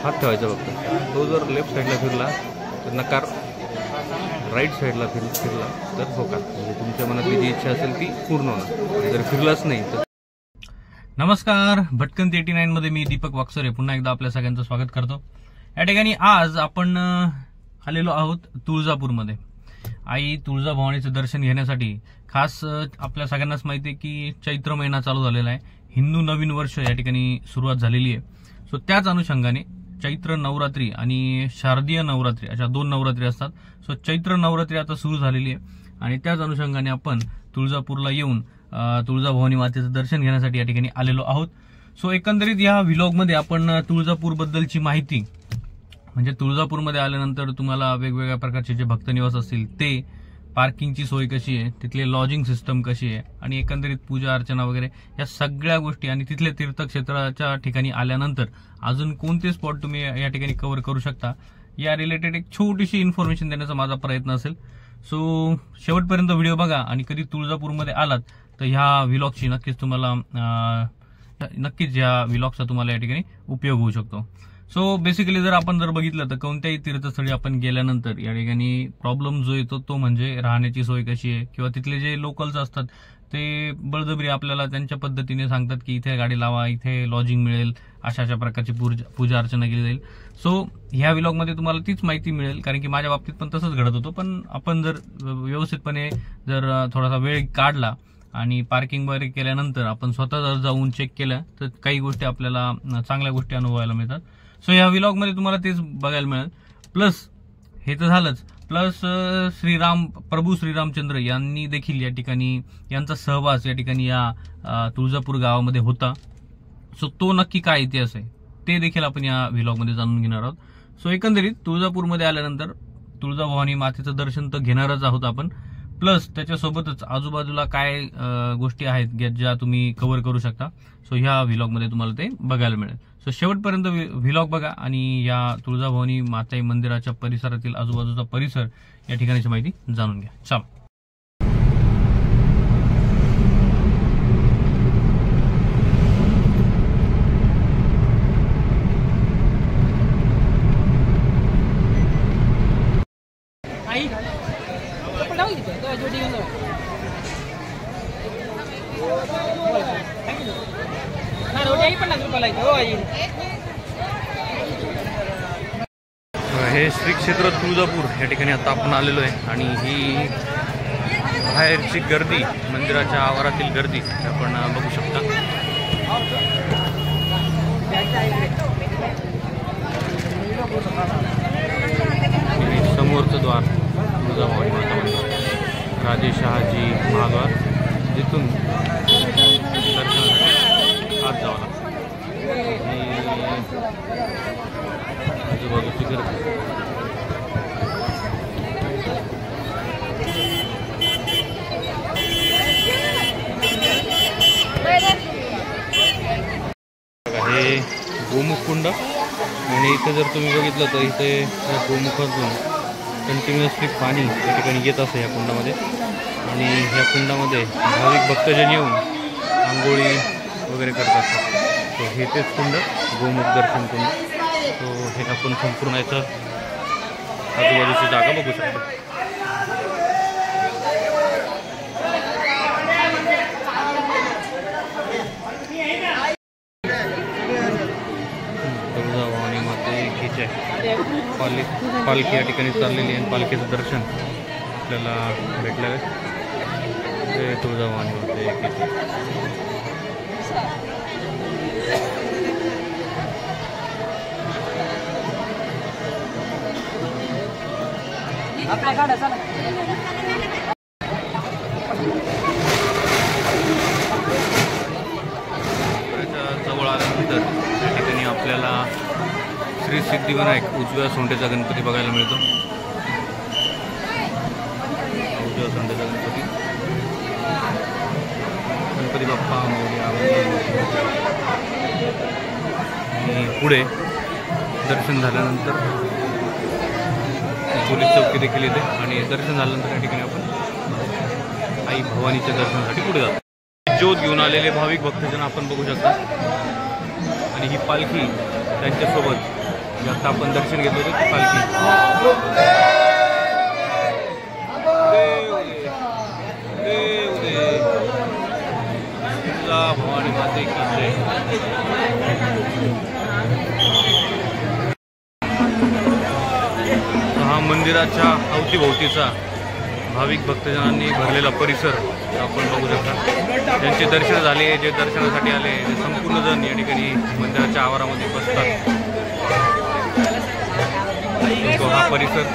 हात ठेवायचा फक्त। तो जर लेफ्ट साईडला फिरला तर नकार, राईट साईडला फिरला तर होकार। म्हणजे तुमच्या मनातली जी इच्छा असेल ती पूर्ण होणार। आणि जर फिरलाच नाही तर। नमस्कार, भटकंती 89 मध्ये मी दीपक वाकसरे पुन्हा एकदा आपल्या सगळ्यांचं स्वागत करतो। या ठिकाणी आज आपण आलेलो आहोत तुळजापूरमध्ये। आई तुळजाभवानीचं दर्शन घेण्यासाठी। खास आपल्या सगळ्यांनाच माहिती आहे की चैत्र महिना चालू झालेला आहे, हिंदू नवीन वर्ष या ठिकाणी सुरुवात झालेली आहे। सो त्याच अनुषंगाने चैत्र नवरात्री आणि शारदीय नवरात्री अशा 2 नवरात्री असतात। सो चैत्र नवरात्री आता सुरू झालेली आहे आणि त्याच अनुषंगाने आपण तुळजापूरला येऊन तुळजाभवानी मातेचं दर्शन घेण्यासाठी या ठिकाणी आलेलो आहोत। सो एकंदरीत या व्लॉगमध्ये आपण तुळजापूर बद्दलची माहिती, म्हणजे तुळजापूरमध्ये आल्यानंतर तुम्हाला वेगवेगळ्या प्रकारचे जे भक्तनिवास असतील ते, पार्किंगची सोय कशी आहे, तिथले लॉजिंग सिस्टम कशी आहे आणि एकंदरीत पूजा अर्चना वगैरे या सगळ्या गोष्टी आणि तिथले तीर्थक्षेत्राच्या ठिकाणी आल्यानंतर अजून कोणते स्पॉट तुम्ही या ठिकाणी कव्हर करू शकता या रिलेटेड एक छोटीशी इन्फॉर्मेशन देण्याचा माझा प्रयत्न असेल। सो शेवटपर्यंत व्हिडिओ बघा आणि कधी तुळजापूरमध्ये आलात तर ह्या व्लॉगची नक्कीच या व्लॉगचा तुम्हाला या ठिकाणी उपयोग होऊ शकतो। सो बेसिकली जर आपण बघितलं तर कोणत्याही तीर्थस्थळी आपण गेल्यानंतर या ठिकाणी प्रॉब्लेम जो येतो तो म्हणजे राहण्याची सोय कशी आहे, किंवा तिथले जे लोकल्स असतात ते बळजबरी आपल्याला त्यांच्या पद्धतीने सांगतात की इथे गाडी लावा, इथे लॉजिंग मिळेल, अशा प्रकारची पूजा अर्चना केली जाईल। सो ह्या व्लॉगमध्ये तुम्हाला तीच माहिती मिळेल, कारण की माझ्या बाबतीत पण तसंच घडत होतं। पण आपण जर व्यवस्थितपणे जर थोडासा वेळ काढला आणि पार्किंग वगैरे केल्यानंतर आपण स्वतः जर जाऊन चेक केलं तर काही गोष्टी आपल्याला चांगल्या गोष्टी अनुभवायला मिळतात। सो या व्लॉगमध्ये तुम्हाला तेच बघायला मिळेल। प्लस हे तर झालंच, प्लस प्रभू श्रीरामचंद्र यांनी देखील या ठिकाणी यांचा सहवास या ठिकाणी या तुळजापूर गावामध्ये होता। सो तो नक्की काय इतिहास आहे ते देखील आपण या व्लॉगमध्ये जाणून घेणार आहोत। सो एकंदरीत तुळजापूरमध्ये आल्यानंतर तुळजाभवानी मातेचं दर्शन तर घेणारच आहोत आपण, प्लस त्याच्यासोबतच आजूबाजूला काय गोष्टी आहेत ज्या तुम्ही कव्हर करू शकता। सो ह्या व्लॉगमध्ये तुम्हाला ते बघायला मिळेल। सो शेवटपर्यंत व्लॉग बघा आणि या तुळजाभवानी माता मंदिराच्या परिसरातील आजूबाजूचा परिसर या ठिकाणीची माहिती जाणून घ्या। चला। हे श्री क्षेत्र तुळजापूर या ठिकाणी आता आपण आलेलो आहे आणि ही बाहेरची गर्दी, मंदिराच्या आवारातील गर्दी आपण बघू शकता। समोरचं द्वार तुळजाभवानी माता मंदिर, राजेशहाजी महाद्वार, जिथून दर्शनासाठी आत जावं लागतं। आजूबाजूची गर्दी हे गोमुख कुंड, आणि इथे जर तुम्ही बघितलं तर इथे गोमुखातून कंटिन्युअसली पाणी या ठिकाणी येत असतं या कुंडामध्ये, आणि ह्या कुंडामध्ये भाविक भक्तजन येऊन आंघोळी वगैरे करत असतात। तो हे तेच कुंड, गोमुख दर्शन कुंड। तो हे आपण संपूर्ण याचं आजूबाजूची जागा बघू शकतो। तुळजाभवानी मातेची पालखी या ठिकाणी चाललेली आहे, पालखीचं दर्शन आपल्याला भेटलं आहे। तुळजाभवानी मातेची जवळ आल्यानंतर या ठिकाणी आपल्याला श्री सिद्धिविनायक उजव्या सोंडेचा गणपती बघायला मिळतो। उजव्या सोंडेचा गणपती बाप्पा मोरया। आणि पुढे दर्शन झाल्यानंतर पोलीस चौकी देखील येते आणि दर्शन झाल्यानंतर या ठिकाणी आपण आई भवानीच्या दर्शनासाठी पुढे जातो। ज्योत घेऊन आलेले भाविक भक्तजन आपण बघू शकता आणि ही पालखी त्यांच्यासोबत आता आपण दर्शन घेतलं होतं ती पालखी. भवानी माते की जय. हा मंदिराच्या अवतीभोवतीचा भाविक भक्तजनांनी भरलेला परिसर आपण बघू शकता. ज्यांचे दर्शन झाले, जे दर्शनासाठी आले, ते संपूर्ण जण या ठिकाणी मंदिराच्या आवारामध्ये बसतात. तो हा परिसर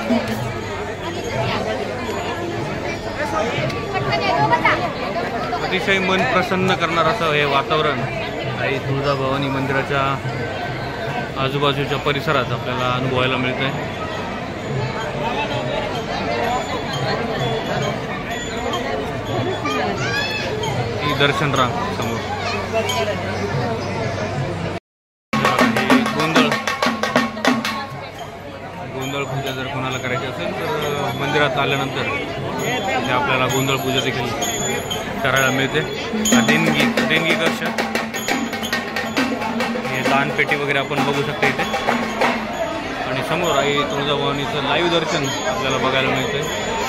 अतिशय मन प्रसन्न करणार असं हे वातावरण आई तुळजाभवानी मंदिराच्या आजूबाजूच्या परिसरात आपल्याला अनुभवायला मिळत आहे. ही दर्शन रांग समोर. गोंधळ पूजा जर कोणाला करायची असेल तर मंदिरात आल्यानंतर ते आपल्याला गोंधळ पूजा देखील करायला मिळते. देणगी कक्ष, हे दानपेटी वगैरे आपण बघू शकता इथे. आणि समोर आई तुळजाभवानीचं लाईव्ह दर्शन आपल्याला बघायला मिळते.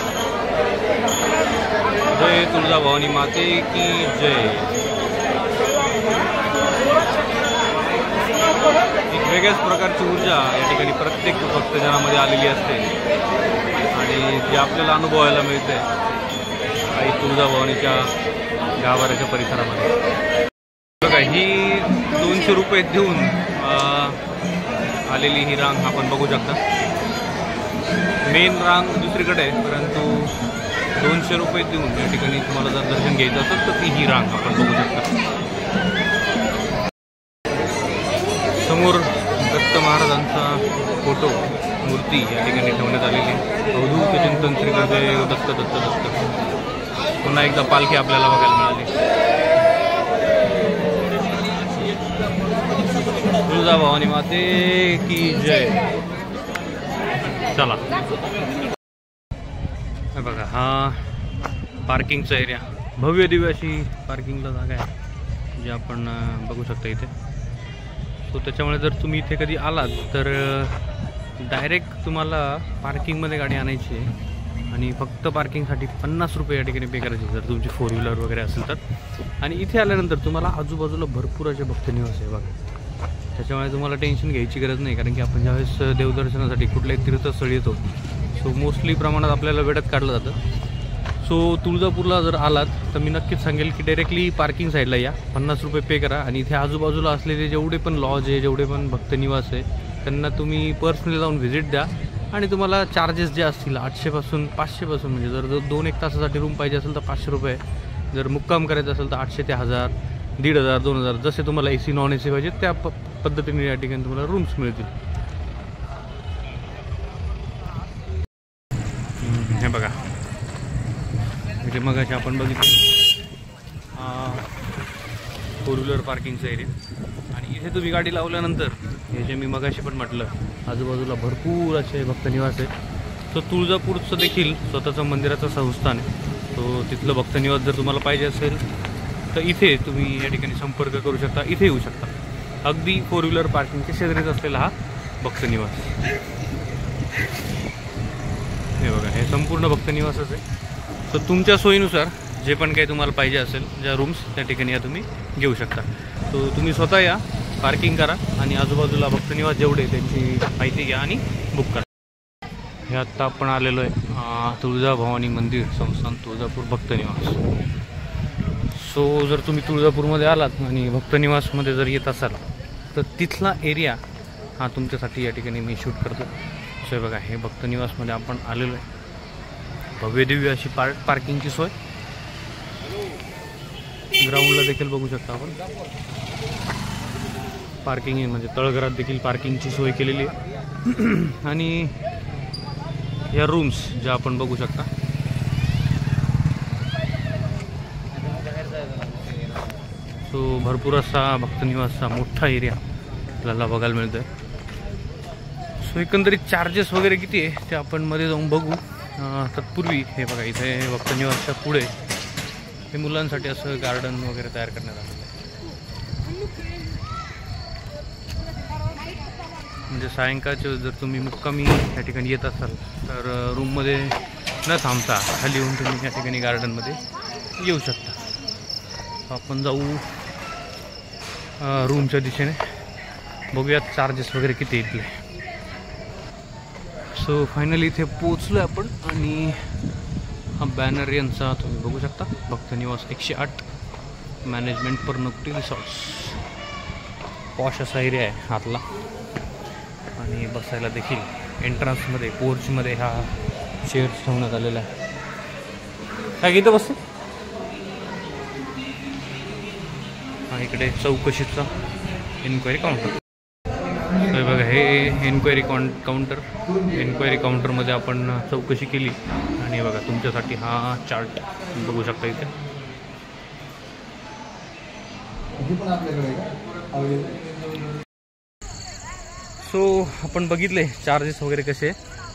जय तुळजाभवानी माते की जय. एक वेगळ्याच प्रकारची ऊर्जा या ठिकाणी प्रत्येक भक्तजनामध्ये आलेली असते आणि जे आपल्याला अनुभवायला मिळते आई तुळजाभवानीच्या गाभाऱ्याच्या परिसरामध्ये. बघा, ही 200 रुपये देऊन आलेली ही रांग आपण बघू शकता. मेन रांग दुसरीकडे आहे, परंतु 200 रुपये देऊन या ठिकाणी तुम्हाला जर दर्शन घ्यायचं असेल तर ती ही रांग आपण बघू शकता. समोर दत्त महाराजांचा फोटो मूर्ती या ठिकाणी ठेवण्यात आलेली. अवधूत चिंतन श्री गुरुदेव दत्त दत्त दत्त. पुन्हा एकदा पालखी आपल्याला बघायला मिळाली. तुळजाभवानी माते की जय. चला, बघा हा पार्किंगचा एरिया. भव्य दिव्य अशी पार्किंगला जागा आहे जी आपण बघू शकता इथे. सो त्याच्यामुळे जर तुम्ही इथे कधी आलात तर डायरेक्ट तुम्हाला पार्किंगमध्ये गाडी आणायची आहे आणि फक्त पार्किंगसाठी 50 रुपये या ठिकाणी पे करायचे जर तुमची 4 व्हीलर वगैरे असेल तर. आणि इथे आल्यानंतर तुम्हाला आजूबाजूला भरपूर असे भक्तनिवास आहे बघा. त्याच्यामुळे तुम्हाला टेन्शन घ्यायची गरज नाही, कारण की आपण ज्यावेळेस देवदर्शनासाठी कुठल्याही तीर्थस्थळी येतो सो मोस्टली प्रमाणात आपल्याला वेळात काढलं जातं. सो तुळजापूरला जर आलात तर मी नक्कीच सांगेल की डायरेक्टली पार्किंग साईडला या, 50 रुपये पे करा आणि इथे आजूबाजूला असलेले जेवढे पण लॉज आहे, जेवढे पण भक्तनिवास आहे, त्यांना तुम्ही पर्सनली जाऊन व्हिजिट द्या. आणि तुम्हाला चार्जेस जे असतील 800 पासून 500 पासून, म्हणजे जर 2-1 तासासाठी रूम पाहिजे असेल तर 500 रुपये, जर मुक्काम करायचं असेल तर 800 ते 1000, 1500, 2000, जसे तुम्हाला AC नॉन AC पाहिजे त्या पद्धतीने या ठिकाणी तुम्हाला रूम्स मिळतील. हे बघा, म्हणजे मगाशी आपण बघितलं 4 व्हीलर पार्किंगचा एरिया. आणि इथे तुम्ही गाडी लावल्यानंतर हे जे मी मगाशी पण म्हटलं आजूबाजूला भरपूर असे भक्तनिवास आहेत. सो तुळजापूरचं देखील स्वतःचं मंदिराचं संस्थान आहे. सो तिथलं भक्तनिवास जर तुम्हाला पाहिजे असेल तर इथे तुम्ही या ठिकाणी संपर्क करू शकता, इथे येऊ शकता. अगदी 4 व्हीलर पार्किंगच्या शेजारीच असलेला हा भक्तनिवास. हे बघा, हे संपूर्ण भक्तनिवासच आहे. सो तुमच्या सोयीनुसार जे पण काही तुम्हाला पाहिजे असेल, ज्या रूम्स त्या ठिकाणी या तुम्ही घेऊ शकता. सो तुम्ही स्वतः या, पार्किंग करा आणि आजूबाजूला भक्तनिवास जेवढे त्यांची माहिती घ्या आणि बुक करा. हे आत्ता आपण आलेलो आहे तुळजाभवानी मंदिर संस्थान तुळजापूर भक्तनिवास. सो जर तुम्ही तुळजापूरमध्ये आलात आणि भक्तनिवासमध्ये जर येत असाल तर तिथला एरिया हा तुमच्यासाठी या ठिकाणी मी शूट करतो. सो हे बघा, हे भक्तनिवासमध्ये आपण आलेलो आहे. भव्य दिव्य अशी पार्किंगची सोय. ग्राउंडला देखील बघू शकता आपण पार्किंग आहे, म्हणजे तळघरात देखील पार्किंगची सोय केलेली आहे. आणि या रूम्स ज्या आपण बघू शकता, तो भरपूर असा भक्तनिवासचा मोठा एरिया आपल्याला बघायला मिळतोय. सो एकंदरीत चार्जेस वगैरे किती आहे ते आपण मध्ये जाऊन बघू. तत्पूर्वी हे बघा, इथे भक्तनिवासच्या पुढे हे मुलांसाठी असं गार्डन वगैरे तयार करण्यात आलेलं आहे. म्हणजे सायंकाळच्या जर तुम्ही मुक्कामी या ठिकाणी येत असाल तर रूममध्ये न थांबता खाली येऊन तुम्ही या ठिकाणी गार्डनमध्ये येऊ शकता. आपण जाऊ रूमच्या दिशेने, बघूयात चार्जेस वगैरे किती येतील. सो फायनली इथे पोचलो आपण आणि हा बॅनर यांचा तुम्ही बघू शकता, Bhakta Niwas 108 management Parnakuti resorts. Posh असा एरिया आहे आतला आणि बसायला देखील एंट्रन्समध्ये पोर्चमध्ये हा चेअर्स ठेवण्यात आलेला आहे. काय इथं बसते हा इकडे चौकशीचा एन्क्वायरी काउंटर. तर बघा हे एन्क्वायरी काउंटर. एन्क्वायरी काउंटरमध्ये आपण चौकशी केली आणि बघा तुमच्यासाठी हा चार्ट बघू शकता इथे. सो आपण बघितले चार्जेस वगैरे कसे.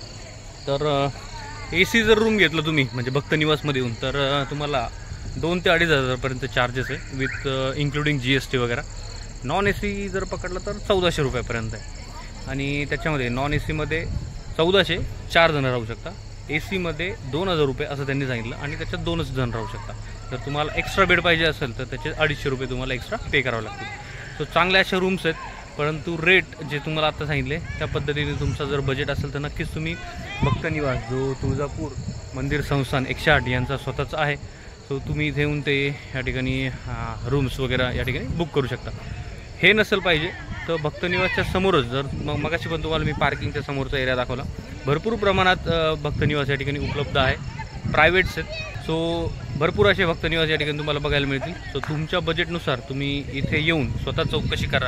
तर AC जर रूम घेतलं तुम्ही म्हणजे भक्त निवासमध्ये येऊन तर तुम्हाला 2,000 ते 2,500पर्यंत चार्जेस आहे विथ इन्क्लुडिंग GST वगैरे. नॉन AC जर पकडलं तर 1,400 रुपयापर्यंत आहे आणि त्याच्यामध्ये नॉन ACमध्ये 1,400 4 जण राहू शकता. AC मध्ये 2,000 रुपये असं त्यांनी सांगितलं आणि त्याच्यात 2च जण राहू शकता. जर तुम्हाला एक्स्ट्रा बेड पाहिजे असेल तर त्याचे 250 रुपये तुम्हाला एक्स्ट्रा पे करावे लागतील. सो चांगल्या अशा रूम्स आहेत, परंतु रेट जे तुम्हाला आता सांगितले त्या पद्धतीने तुमचं जर बजेट असेल तर नक्कीच तुम्ही भक्त निवास जो तुळजापूर मंदिर संस्थान 108 यांचा स्वतःचा आहे. सो तुम्ही इथे येऊन ते या ठिकाणी रूम्स वगैरे या ठिकाणी बुक करू शकता. हे नसेल पाहिजे तर भक्त निवासच्या समोरच जर मगाशी पण तुम्हाला मी पार्किंगच्या समोरचा एरिया दाखवला, भरपूर प्रमाणात भक्त निवास या ठिकाणी उपलब्ध आहे. प्रायव्हेट्स आहेत. सो भरपूर असे भक्त निवास या ठिकाणी तुम्हाला बघायला मिळतील. सो तुमच्या बजेटनुसार तुम्ही इथे येऊन स्वतः चौकशी करा.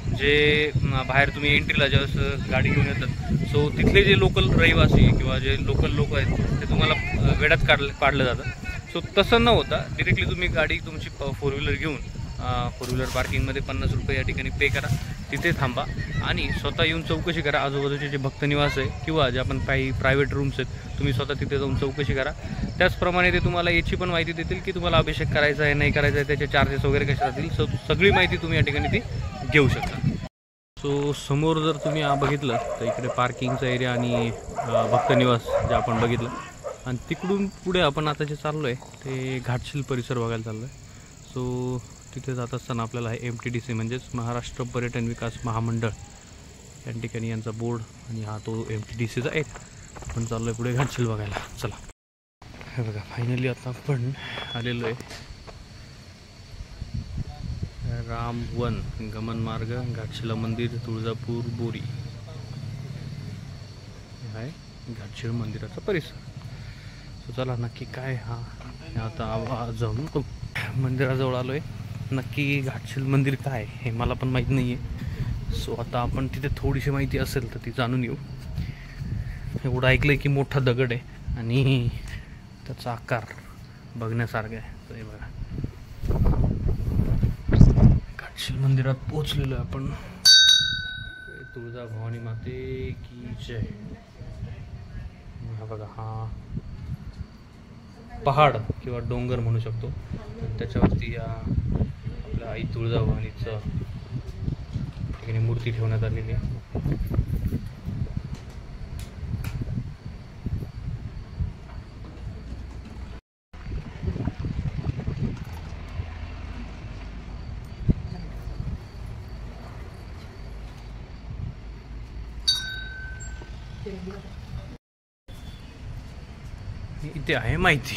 जे बाहेर तुम्ही एंट्रीला ज्यावेळेस गाडी घेऊन येतात सो तिथले जे लोकल रहिवासी किंवा जे लोकल लोक आहेत ते तुम्हाला वेड्यात काढलं जातं. सो तसं न होता डिरेक्टली तुम्ही गाडी तुमची 4 व्हीलर घेऊन 4 व्हीलर पार्किंगमध्ये 50 रुपये या ठिकाणी पे करा, तिथे थांबा आणि स्वतः येऊन चौकशी करा. आजूबाजूचे जे भक्त निवास आहे किंवा जे आपण काही प्रायव्हेट रूम्स आहेत तुम्ही स्वतः तिथे जाऊन चौकशी करा. त्याचप्रमाणे ते तुम्हाला याची पण माहिती देतील की तुम्हाला अभिषेक करायचा आहे नाही करायचा आहे, त्याचे चार्जेस वगैरे कसे राहतील. सो सगळी माहिती तुम्ही या ठिकाणी ती घेऊ शकता. सो समोर जर तुम्ही बघितलं तर इकडे पार्किंगचा एरिया आणि भक्त निवास जे आपण बघितलं आणि तिकडून पुढे आपण आता जे चाललो आहे ते घाटशील परिसर बघायला चाललो आहे. सो तिथे जात असताना आपल्याला हे MTDC म्हणजेच महाराष्ट्र पर्यटन विकास महामंडळ या ठिकाणी यांचा बोर्ड आणि हा तो MTDCचा एक आपण चाललो आहे पुढे घाटशील बघायला. चला हे बघा फायनली आता आपण आलेलो आहे रामवन गमन मार्ग घाटशिला मंदिर तुळजापूर बोरी आहे घाटशीळ मंदिराचा परिसर. सो चला नक्की काय हा आता जाऊन मंदिराजवळ आलो आहे. नक्की घाटशील मंदिर काय हे मला पण माहीत नाही आहे. सो आता आपण तिथे थोडीशी माहिती असेल तर ती जाणून येऊ. एवढं ऐकलं आहे की मोठा दगड आहे आणि त्याचा आकार बघण्यासारखा आहे. तर हे बघा घाटशील मंदिरात पोहोचलेलो आहे आपण. तुळजा भवानी माते की जय. हा बघा हा पहाड किंवा डोंगर म्हणू शकतो. त्याच्यावरती या आपल्या आई तुळजाभवानीचं ठिकाणी मूर्ती ठेवण्यात आलेली आहे. इथे आहे माहिती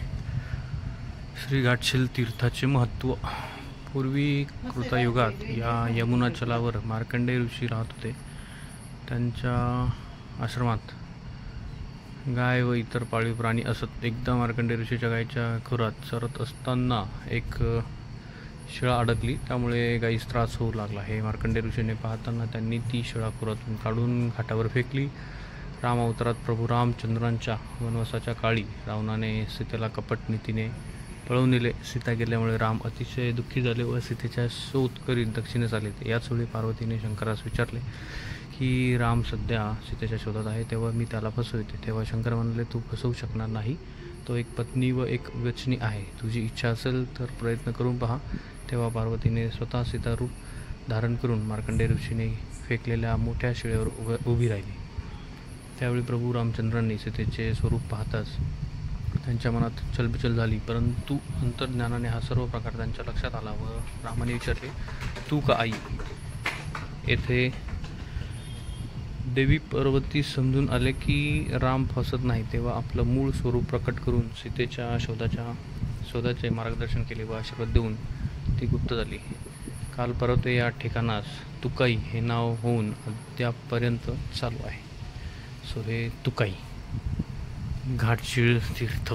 श्री घाटशील तीर्थाचे महत्त्व. पूर्वी कृतयुगात या यमुनाचलावर मार्कंडेय ऋषी राहत होते. त्यांच्या आश्रमात गाय व इतर पाळीव प्राणी असत. एकदा मार्कंडेय ऋषीच्या गायीच्या खुरात चरत असताना एक शिळा अडकली, त्यामुळे गायीस त्रास होऊ लागला. हे मार्कंडेय ऋषीने पाहताना त्यांनी ती शिळा खुरातून काढून घाटावर फेकली. राम अवतारात प्रभू रामचंद्रांच्या वनवासाच्या काळी रावणाने सीतेला कपट नीतीने पळवून नेले. सीता गेल्यामुळे राम अतिशय दुःखी झाले व सीतेच्या शोध करीत दक्षिणेस आले. याच वेळी पार्वतीने शंकरास विचारले की राम सध्या सीतेच्या शोधात आहे, तेव्हा मी त्याला फसवते. तेव्हा शंकर म्हणाले, तू फसवू शकणार नाही, तो एक पत्नी व एक वचनी आहे. तुझी इच्छा असेल तर प्रयत्न करून पहा. तेव्हा पार्वतीने स्वतः सीता रूप धारण करून मार्कंडेय ऋषीने फेकलेल्या मोठ्या शिळेवर उभी राहिली. त्यावेळी प्रभू रामचंद्रांनी सीतेचे स्वरूप पाहताच त्यांच्या मनात चलबिचल झाली, परंतु अंतर्ज्ञानाने हा सर्व प्रकार त्यांच्या लक्षात आला व रामाने विचारले, तू का आई? येथे देवी पार्वती समजून आले की राम फसत नाही, तेव्हा आपलं मूळ स्वरूप प्रकट करून सीतेच्या शोधाचे मार्गदर्शन केले व आशीर्वाद देऊन ती गुप्त झाली. काल परत या ठिकाणास तुकाई हे नाव होऊन अद्यापर्यंत चालू आहे. सो हे तुकाई घाटशीळ तीर्थ.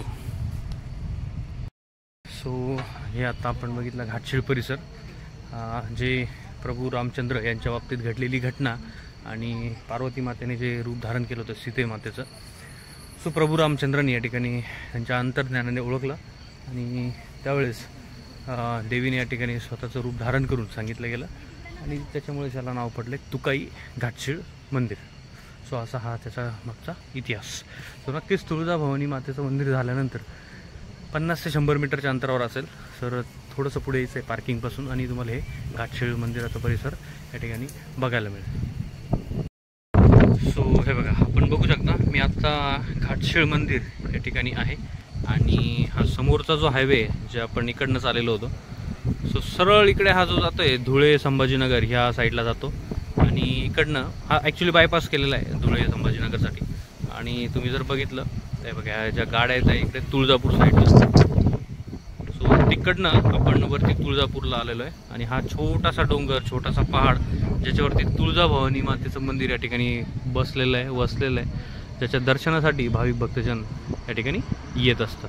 सो हे आता आपण बघितलं घाटशीळ परिसर, जे प्रभू रामचंद्र यांच्या बाबतीत घडलेली घटना आणि पार्वती मातेने जे रूप धारण केलं होतं सीते मातेचं. सो प्रभू रामचंद्रांनी या ठिकाणी त्यांच्या अंतर्ज्ञानाने ओळखलं आणि त्यावेळेस देवीने या ठिकाणी स्वतःचं रूप धारण करून सांगितलं गेलं आणि त्याच्यामुळे त्याला नाव पडले तुकाई घाटशीळ मंदिर. सो असा हा त्याचा मागचा इतिहास. सो नक्कीच तुळजाभवानी मातेचं मंदिर झाल्यानंतर 50 ते 100 मीटरच्या अंतरावर असेल. सर थोडंसं पुढे यायचं आहे पार्किंगपासून आणि तुम्हाला हे घाटशीळ मंदिराचा परिसर या ठिकाणी बघायला मिळेल. सो हे बघा, आपण बघू शकता मी आत्ता घाटशीळ मंदिर या ठिकाणी आहे आणि हा समोरचा जो हायवे जे आपण इकडनंच आलेलो होतो. सो सरळ इकडे हा जो जातो आहे धुळे संभाजीनगर ह्या साईडला जातो आणि इकडनं हा ॲक्च्युली बायपास केलेला आहे धुळे संभाजीनगरसाठी. आणि तुम्ही जर बघितलं तर बघा ज्या गाड्या आहेत इकडे तुळजापूर साईडला. सो तिकडनं आपण वरती तुळजापूरला आलेलो आहे आणि हा छोटासा डोंगर, छोटासा पहाड ज्याच्यावरती तुळजाभवानी मातेचं मंदिर या ठिकाणी बसलेलं आहे, वसलेलं आहे, ज्याच्या दर्शनासाठी भाविक भक्तजन या ठिकाणी येत असतात.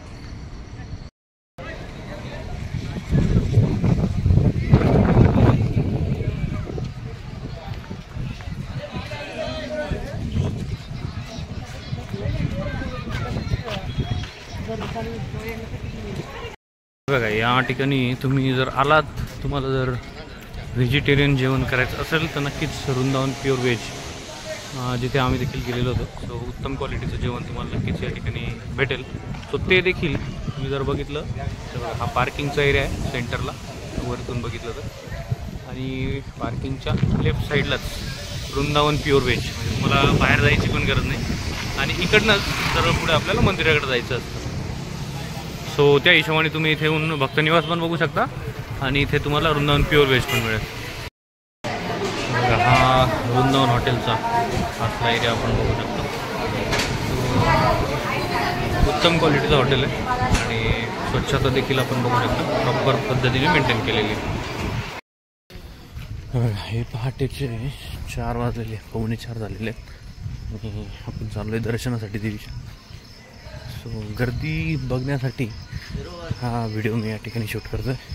बघा या ठिकाणी तुम्ही जर आलात, तुम्हाला जर व्हेजिटेरियन जेवण करायचं असेल तर नक्कीच वृंदावन प्युअर व्हेज जिथे आम्ही देखील गेलेलो होतो. सो उत्तम क्वालिटीचं जेवण तुम्हाला नक्कीच या ठिकाणी भेटेल. सो ते देखील तुम्ही जर बघितलं तर हा पार्किंगचा एरिया आहे सेंटरला वरतून बघितलं तर, आणि पार्किंगच्या लेफ्ट साईडलाच वृंदावन प्युअर व्हेज, म्हणजे तुम्हाला बाहेर जायची पण गरज नाही आणि इकडनंच सरळ पुढे आपल्याला मंदिराकडे जायचं असतं. सो त्या हिशोबाने तुम्ही इथे येऊन भक्तनिवास पण बघू शकता आणि इथे तुम्हाला वृंदावन प्युअर व्हेज पण मिळेल. हा वृंदावन हॉटेलचा आतला एरिया आपण बघू शकतो. उत्तम क्वालिटीचं हॉटेल आहे आणि स्वच्छता देखील आपण बघू शकतो प्रॉपर पद्धतीने मेंटेन केलेली आहे. हे पहाटेचे 4 वाजलेले, 3:45 झालेले आहेत आणि आपण चाललो आहे दर्शनासाठी देवीच्या. सो गर्दी बघण्यासाठी हा व्हिडिओ मी या ठिकाणी शूट करतो आहे.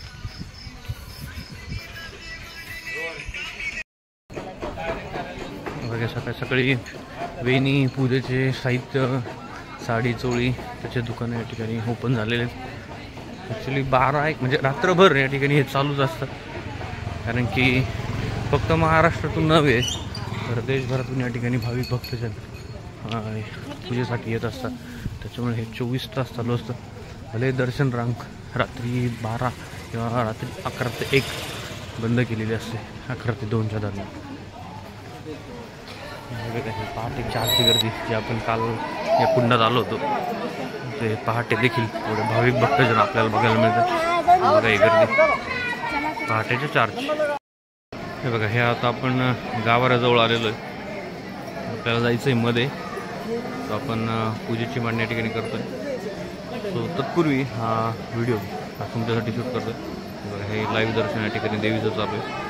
बघा सकाळी सकाळी वेणी पूजेचे साहित्य, साडी चोळी त्याचे दुकानं या ठिकाणी ओपन झालेले आहेत. ॲक्च्युली 12-1 म्हणजे रात्रभर या ठिकाणी हे चालूच असतात, कारण की फक्त महाराष्ट्रातून नव्हे तर देशभरातून या ठिकाणी भाविक भक्तजन पूजेसाठी येत असतात. त्याच्यामुळे हे 24 तास चालू असतं. भले दर्शन रांग रात्री 12 किंवा रात्री 11 ते 1 बंद केलेली असते, 11 ते 2च्या दरम्यान. पहाटे 4ची गर्दी जी आपण काल या कुंडात आलो होतो ते पहाटे देखील थोडे भाविक भक्तजन आपल्याला बघायला मिळतात. बघा ही गर्दी पहाटेच्या 4ची. हे बघा हे आता आपण गावाऱ्याजवळ आलेलो आहे, आपल्याला जायचं आहे मध्ये. तो आपण पूजेची मांडणी या ठिकाणी करतो आहे. सो तत्पूर्वी हा व्हिडिओ हा तुमच्यासाठी शूट करतो आहे. बघा हे लाईव्ह दर्शन या ठिकाणी देवीचं चालू आहे.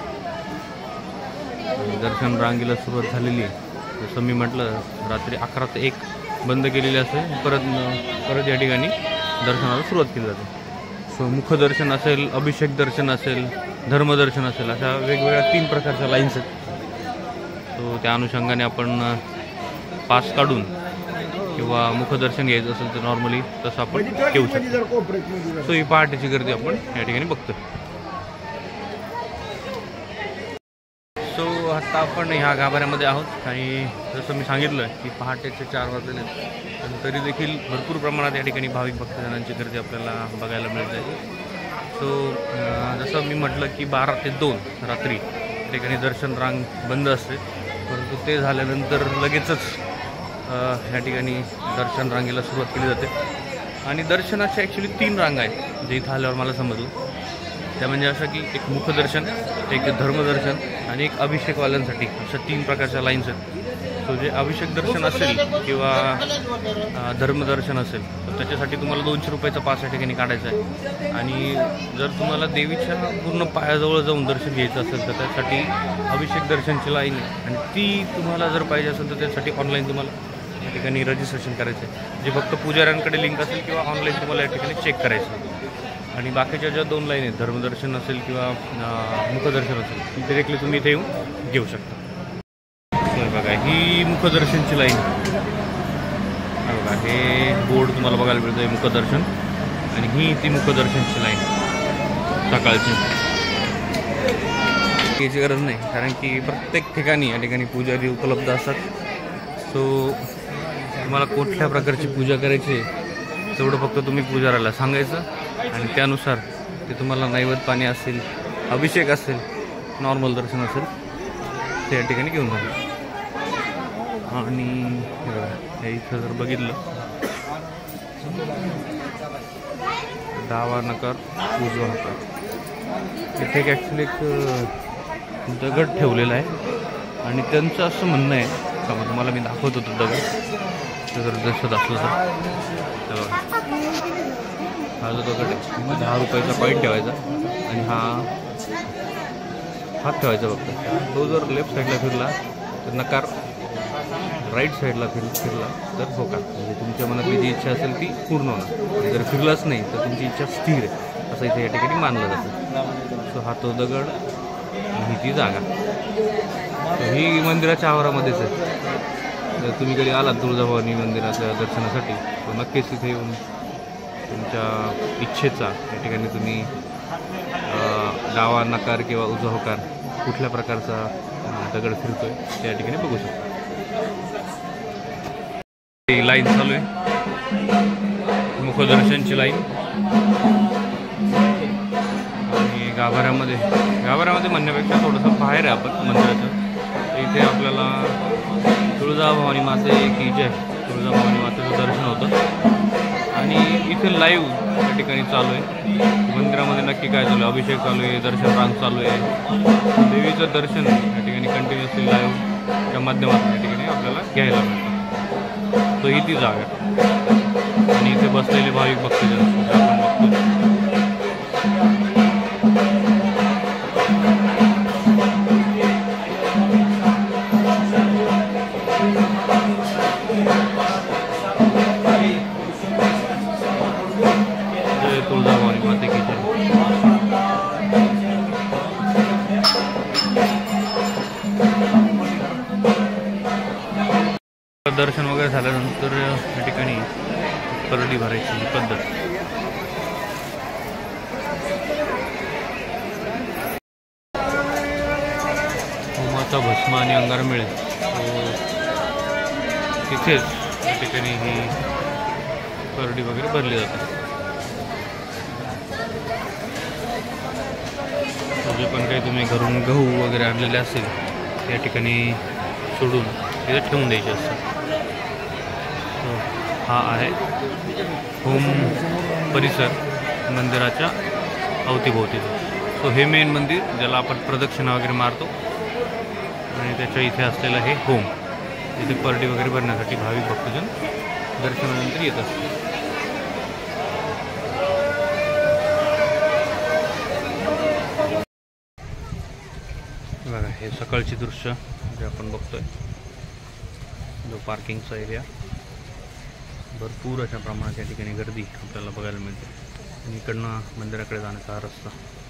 दर्शन रांगेला सुरुवात झालेली आहे. जसं मी म्हटलं रात्री 11 ते 1 बंद केलेली असते, परत या ठिकाणी दर्शनाला सुरुवात केली जाते. सो मुखदर्शन असेल, अभिषेक दर्शन असेल, धर्मदर्शन असेल, अशा वेगवेगळ्या 3 प्रकारच्या लाईन्स आहेत. सो त्या अनुषंगाने आपण पास काढून किंवा मुखदर्शन घ्यायचं असेल तर नॉर्मली तसं आपण घेऊ शकतो. सो ही पहाटेची गर्दी आपण या ठिकाणी बघतो. सो आता आपण ह्या गाभाऱ्यामध्ये आहोत आणि जसं मी सांगितलं की पहाटेचे 4 वाजले पण तरी देखील भरपूर प्रमाणात या ठिकाणी भाविक भक्तजनांची गर्दी आपल्याला बघायला मिळते. सो जसं मी म्हटलं की 12 ते 2 रात्री ठिकाणी दर्शन रांग बंद असते, परंतु ते झाल्यानंतर लगेचच ह्या ठिकाणी दर्शन रांगेला सुरुवात केली जाते. आणि दर्शनाच्या ॲक्च्युली 3 रांगा आहेत जे इथं आल्यावर मला समजलं. त्या म्हणजे अशा की एक मुखदर्शन, एक धर्मदर्शन आणि एक अभिषेकवाल्यांसाठी, अशा 3 प्रकारच्या लाईन्स आहेत. सो जे अभिषेक दर्शन असेल किंवा धर्मदर्शन असेल तर त्याच्यासाठी तुम्हाला 200 रुपयाचा पास या ठिकाणी काढायचा आहे. आणि जर तुम्हाला देवीच्या पूर्ण पायाजवळ जाऊन दर्शन घ्यायचं असेल तर त्यासाठी अभिषेक दर्शनची लाईन आहे, आणि ती तुम्हाला जर पाहिजे असेल तर त्यासाठी ऑनलाईन तुम्हाला या ठिकाणी रजिस्ट्रेशन करायचं आहे, जे फक्त पुजाऱ्यांकडे लिंक असेल किंवा ऑनलाईन तुम्हाला या ठिकाणी चेक करायचं आहे. आणि बाकीच्या ज्या 2 लाईन आहेत, धर्मदर्शन असेल किंवा मुखदर्शन असेल, ती डायरेक्टली तुम्ही इथे येऊन घेऊ शकता. बघा ही मुखदर्शनची लाईन, बघा हे बोर्ड तुम्हाला बघायला मिळतं आहे मुखदर्शन, आणि ही ती मुखदर्शनची लाईन सकाळची. याची गरज नाही, कारण की प्रत्येक ठिकाणी या ठिकाणी पुजारी उपलब्ध असतात. सो तुम्हाला कुठल्या प्रकारची पूजा करायची आहे तेवढं फक्त तुम्ही पुजाऱ्याला सांगायचं, आणि त्यानुसार ते तुम्हाला नैवेद्य पाणी असेल, अभिषेक असेल, नॉर्मल दर्शन असेल ते या ठिकाणी घेऊन जाणार. आणि हे इथं जर बघितलं, डावा नकार उजवा नकार, इथे एक ॲक्च्युली एक दगड ठेवलेला आहे, आणि त्यांचं असं म्हणणं आहे का, मग तुम्हाला मी दाखवत होतो दगड, जर दिसत असलं तर हा जो दगड आहे 10 रुपयाचा कॉईन ठेवायचा, आणि हा हात ठेवायचा फक्त. तो जर लेफ्ट साईडला फिरला तर नकार, राईट साईडला फिरला तर होकार. म्हणजे तुमच्या मनातली जी इच्छा असेल ती पूर्ण होणार, आणि जर फिरलाच नाही तर तुमची इच्छा स्थिर आहे असं इथे या ठिकाणी मानलं जातं. सो हा तो दगड, ही ती जागा. ही मंदिराच्या आवारामध्येच आहे. जर तुम्ही कधी आलात तुळजाभवानी मंदिराच्या दर्शनासाठी तर नक्कीच इथे येऊन तुमच्या इच्छेचा या ठिकाणी तुम्ही डावा नकार किंवा उजवा होकार कुठल्या प्रकारचा दगड फिरतोय ते या ठिकाणी बघू शकता. लाईन चालू आहे, मुखदर्शनची लाईन. आणि गाभाऱ्यामध्ये म्हणण्यापेक्षा थोडंसं बाहेर आहे आपण मंदिराचं. इथे आपल्याला तुळजाभवानी माते की जय, तुळजाभवानी मातेचं दर्शन होतं. आणि इथे लाईव्ह या ठिकाणी चालू आहे, मंदिरामध्ये नक्की काय चालू आहे, अभिषेक चालू आहे, दर्शन रांग चालू आहे, देवीचं दर्शन या ठिकाणी कंटिन्युअसली लाईव्हच्या माध्यमातून या ठिकाणी आपल्याला घ्यायला मिळतं. तो ही ती जागा, आणि इथे बसलेले भाविक भक्तजन आपण बघतो. जय तुळजाभवानी माते की जय. दर्शन वगैरे झाल्यानंतर या ठिकाणी परडी भरायची पद्धत. होमाचा भस्म आणि अंगार मिळेल तिथेच या ठिकाणी ही परडी वगैरे भरली जाते. जे पण काही तुम्ही घरून गहू वगैरे आणलेले असेल या ठिकाणी सोडून तिथे ठेवून द्यायचे असतात. हा आहे होम परिसर मंदिराच्या अवतीभोवतीचा. सो हे मेन मंदिर ज्याला आपण प्रदक्षिणा वगैरे मारतो, आणि त्याच्या इथे असलेलं हे होम, इथे परडी वगैरे भरण्यासाठी भाविक भक्तजन दर्शनानंतर येत असतात. बघा हे सकाळची दृश्य जे आपण बघतोय, जो पार्किंगचा एरिया, भरपूर अशा प्रमाणात या ठिकाणी गर्दी आपल्याला बघायला मिळते. आणि इकडनं मंदिराकडे जाण्याचा हा रस्ता.